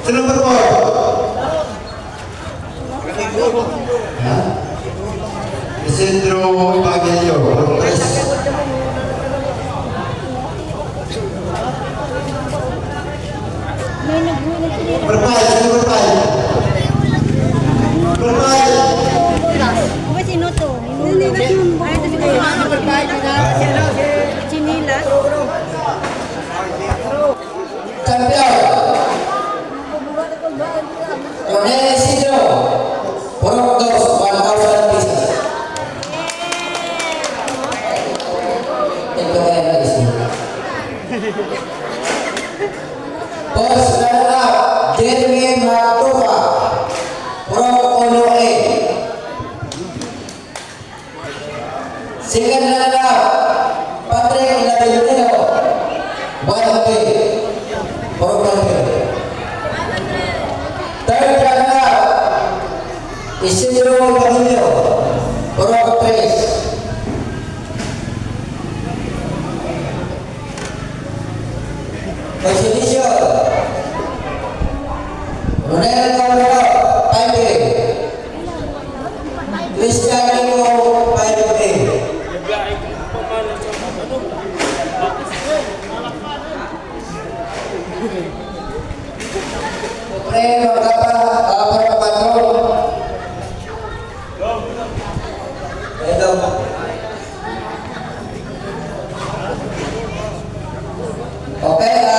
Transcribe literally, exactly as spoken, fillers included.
Sino berpo? Isidro Bagelio, Tres. Bermain, sino bermain? Bermain. Apa sih noto? Ini ay tapi kayo berbaik na chinilas. Champion. Ronel Isidro. Porok dos one thousand pieces. Thank you very much. First runner up, Jeremy Matuka. Porok Ono A. Second runner up, Patrick Laventino. One B. Porok one B. Third runner up, Isidro Bagelio. Porok tres. Position Ronel Cabrera five A, Christian Rico five A. Pre berapa berapa patrol? Itu. Oke.